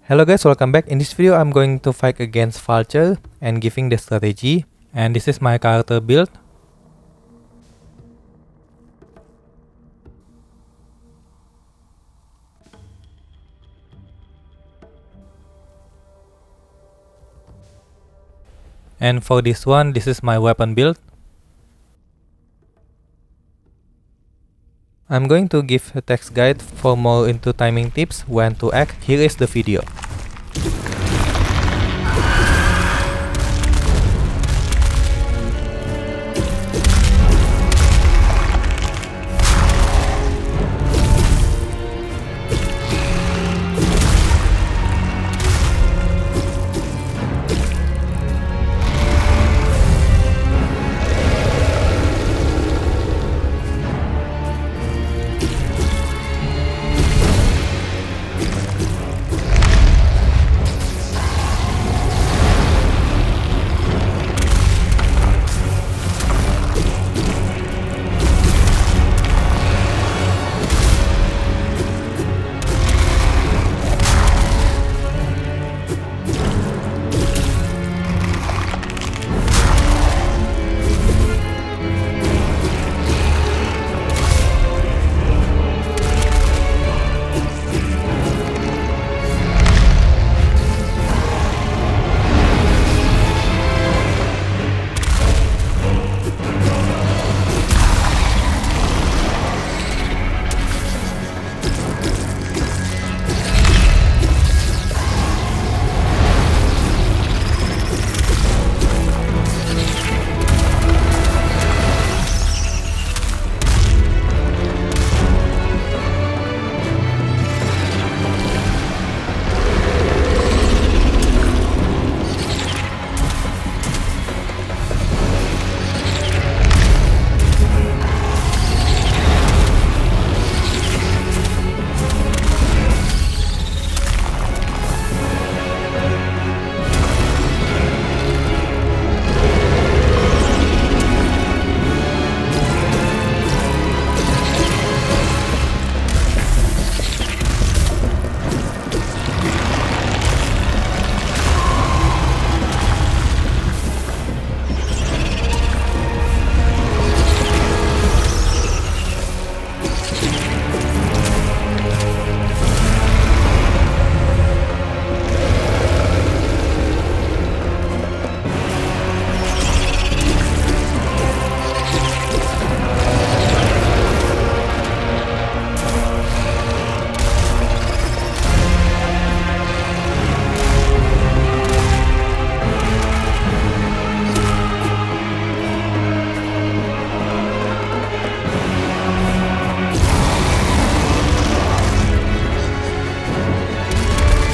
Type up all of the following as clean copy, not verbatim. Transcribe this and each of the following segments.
Hello guys, welcome back. In this video I'm going to fight against Vulture and giving the strategy, and this is my character build. And for this one, this is my weapon build. I'm going to give a text guide for more into timing tips when to act. Here is the video.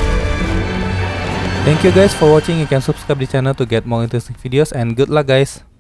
Thank you guys for watching. You can subscribe the channel to get more interesting videos, and good luck guys.